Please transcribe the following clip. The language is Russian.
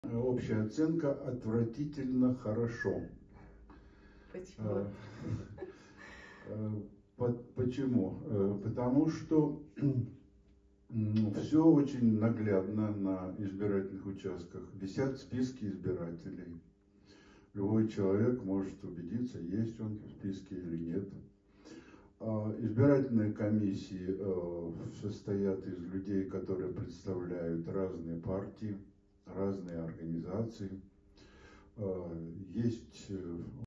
Общая оценка отвратительно хорошо. Почему? Почему? Потому что все очень наглядно на избирательных участках. Висят списки избирателей. Любой человек может убедиться, есть он в списке или нет. Избирательные комиссии состоят из людей, которые представляют разные партии, разные организации. Есть